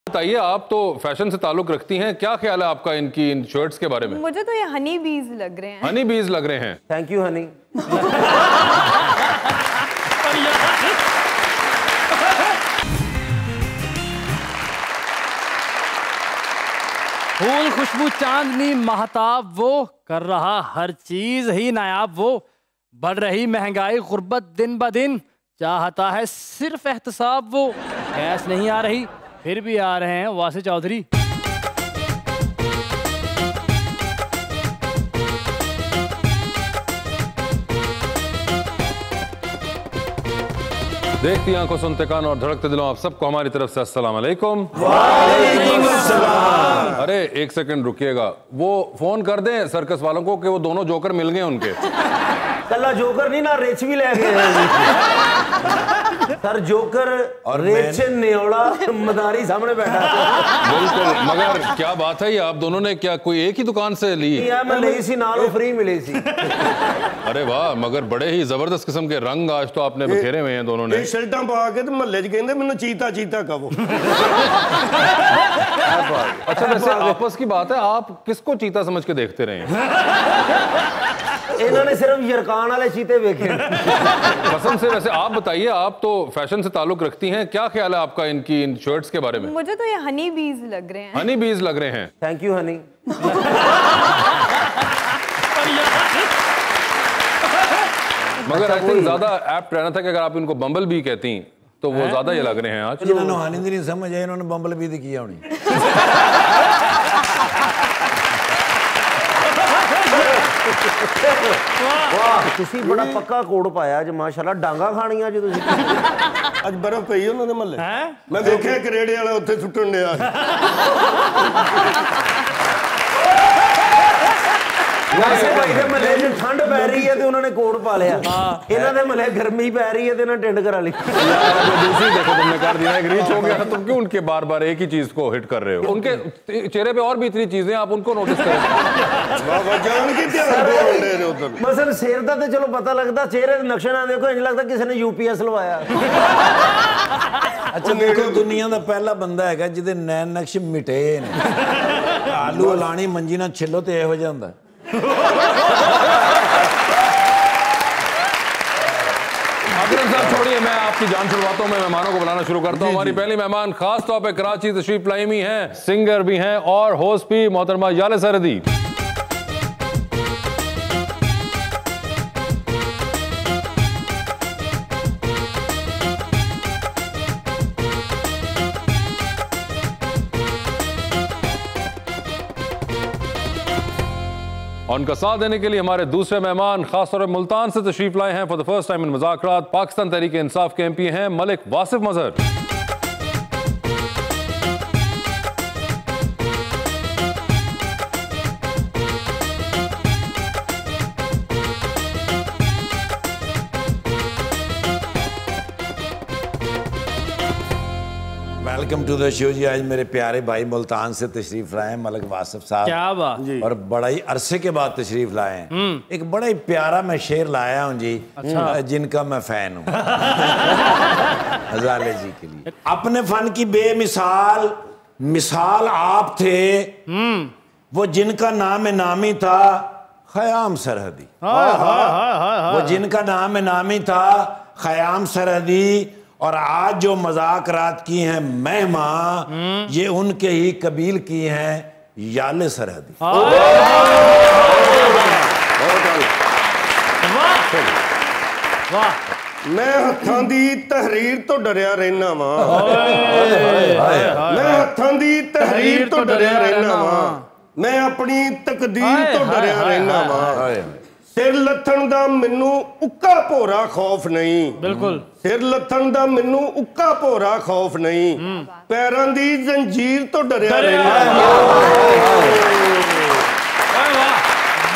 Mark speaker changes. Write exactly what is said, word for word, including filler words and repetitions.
Speaker 1: बताइए, आप तो फैशन से ताल्लुक रखती हैं, क्या ख्याल है आपका इनकी इन शर्ट्स के बारे में?
Speaker 2: मुझे तो ये हनी बीज लग रहे हैं।
Speaker 1: हनी बीज लग रहे हैं।
Speaker 3: Thank you honey.
Speaker 4: फूल खुशबू चांदनी महताब वो कर रहा हर चीज ही नायाब वो। बढ़ रही महंगाई गुर्बत दिन ब दिन, चाहता है सिर्फ एहतसाब वो। गैस नहीं आ रही फिर भी आ रहे हैं वासी चौधरी।
Speaker 1: देखती आंखों, सुनते कान और धड़कते दिलों, आप सबको हमारी तरफ से अस्सलाम वालेकुम। अरे एक सेकंड रुकिएगा, वो फोन कर दें सर्कस वालों को कि वो दोनों जोकर मिल गए उनके।
Speaker 3: कल्ला जोकर नहीं ना रेच भी ले गए सर। जोकर और रेच नेवड़ा मदारी सामने बैठा।
Speaker 1: बिल्कुल, मगर क्या बात है, ये आप दोनों ने क्या कोई एक ही दुकान से ली?
Speaker 3: मैं ली सी नालो फ्री मिली सी।
Speaker 1: अरे वाह, मगर बड़े ही जबरदस्त किस्म के रंग आज तो आपने बिखेरे हुए हैं दोनों ने।
Speaker 5: शर्टां पा के तो महल्ले च कहंदे मैनू चीता चीता कहो।
Speaker 1: अच्छा, वैसे आपस की बात है, आप किसको चीता समझ के देखते रहे हैं?
Speaker 3: इन्होंने सिर्फ यरकान वाले चीते देखे
Speaker 1: कसम से। वैसे आप बताइए, आप तो फैशन से ताल्लुक रखती हैं, क्या ख्याल है आपका इनकी इन शर्ट्स के बारे में?
Speaker 2: मुझे तो ये हनी बीज लग रहे हैं।
Speaker 1: हनी बीज लग रहे हैं।
Speaker 3: Thank you honey.
Speaker 1: मगर आई थिंक ज्यादा एप्ट रहना था कि अगर आप इनको बम्बल बी कहती तो वो ज्यादा ये लग रहे हैं आज।
Speaker 6: इन्होंने हनी दी नहीं समझ आई, इन्होंने बम्बल बी दी किया होनी।
Speaker 3: वाह, तुसी बड़ा पक्का कोड पाया अज माशाल्लाह। डांगा खानियां अज तुसी।
Speaker 5: ਅੱਜ ਬਰਫ਼ ਪਈ ਉਹਨਾਂ ਦੇ ਮਹੱਲੇ। ਮੈਂ ਦੇਖਿਆ ਕਰੇੜੇ ਵਾਲਾ ਉੱਥੇ ਸੁੱਟਣ ਡਿਆ।
Speaker 3: वैसे भाई दे महल्ले च ठंड पै रही है तो उन्होंने कोट पा लिया। इन्हां दे महल्ले गर्मी पै रही है तो इन्हां टिंड करा ली।
Speaker 1: यार दूसरी देखो, तुमने कर दिया एक रीच हो गया, तुम क्यों उनके बार बार एक ही चीज को हिट कर रहे हो? उनके चेहरे पे और भी इतनी चीजें, आप उनको नोटिस करें।
Speaker 5: ਬਾਬਾ ਜਾਨ ਕੀ ਧਿਆਨ ਦੇ ਮੁੰਡੇ ਨੇ ਉਧਰ।
Speaker 3: मसल सिर दा ते चलो पता लगदा, चेहरे दे नक्शे ना देखो, इंज लगदा किसी ने यूपीएस लवाया।
Speaker 6: अच्छा देखो, दुनिया का पहला बंदा है जिहदे नैन नक्श मिटे ने। आलू लाणी मंजी ना छिलो तो इहो जिहा हुंदा।
Speaker 1: छोड़िए, मैं आपकी जान छुड़वाता हूँ, मैं मेहमानों को बुलाना शुरू करता हूँ। हमारी पहली मेहमान खास तौर पे कराची तशरीफ लाई हुई हैं, सिंगर भी हैं और होस्ट भी, मोहतरमा याले सरहदी। और उनका साथ देने के लिए हमारे दूसरे मेहमान खासतौर पर मुल्तान से तशरीफ लाए हैं for the first time in मुज़ाकरात, पाकिस्तान तहरीक इंसाफ के एमपी हैं Malik Wasif Mazhar.
Speaker 6: Welcome to the show जी। आज मेरे प्यारे भाई मुल्तान से तशरीफ लाए हैं मलिक वासिफ साहब।
Speaker 4: क्या बात।
Speaker 6: और बड़ा ही अरसे के बाद तशरीफ लाए हैं। एक बड़ा ही प्यारा मैं शेर लाया हूँ जी। अच्छा। जिनका मैं फैन हूँ। हजाले जी के लिए। अपने फन की बेमिसाल मिसाल आप थे, वो जिनका नाम नामी था खयाम सरहदी। वो जिनका नाम नामी था खयाम सरहदी। और आज जो मजाक रात की हैं मेहमान, ये उनके ही कबील की हैं याले सरहदी।
Speaker 5: मैं हत्थां दी तहरीर तो डरिया रहना वा। मैं हत्थां दी तहरीर तो डरिया रहना वा। मैं अपनी तकदीर तो डरिया रहना वा। सिर लथन दा मैनू उक्का भोरा खौफ नहीं।
Speaker 4: बिल्कुल।
Speaker 5: सिर लथन दा मैनू उक्का भोरा खौफ नहीं। पैरां दी जंजीर तो डरिया रहना।